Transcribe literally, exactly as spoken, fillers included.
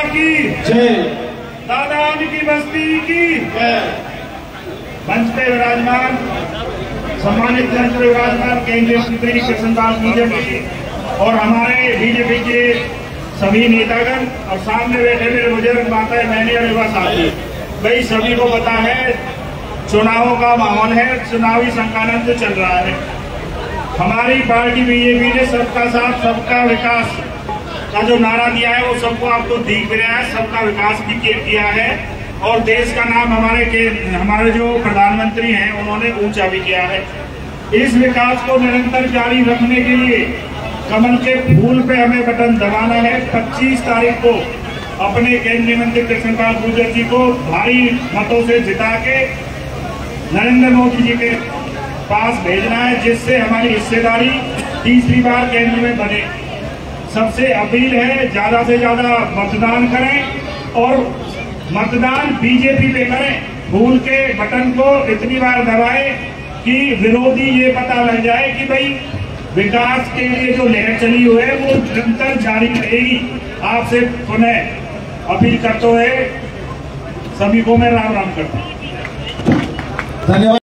की जय। दादा की बस्ती की जय। मंच पे विराजमान सम्मानित मंच पे विराजमान केंद्रीय मंत्री कृष्णपाल गुर्जर जी और हमारे बीजेपी के सभी नेतागण और सामने बैठे मेरे बुजुर्ग माताएं बहनें और युवा साथी, भाई सभी को पता है चुनावों का माहौल है, चुनावी संकानंद चल रहा है। हमारी पार्टी बीजेपी ने सबका साथ सबका विकास का जो नारा दिया है वो सबको आपको दिख रहा है, सबका विकास भी किया है और देश का नाम हमारे के हमारे जो प्रधानमंत्री हैं उन्होंने ऊंचा भी किया है। इस विकास को निरंतर जारी रखने के लिए कमल के फूल पे हमें बटन दबाना है। पच्चीस तारीख को अपने केंद्रीय मंत्री कृष्णपाल गुर्जर जी को भारी मतों से जिता के नरेंद्र मोदी जी के पास भेजना है, जिससे हमारी हिस्सेदारी तीसरी बार केंद्र में बने। सबसे अपील है ज्यादा से ज्यादा मतदान करें और मतदान बीजेपी पे करें। फूल के बटन को इतनी बार दबाएं कि विरोधी ये पता लग जाए कि भाई विकास के लिए जो लहर चली हुई है वो निरंतर जारी रहेगी। आपसे पुनः अपील करते हुए सभी को मैं राम राम करता हूँ। धन्यवाद।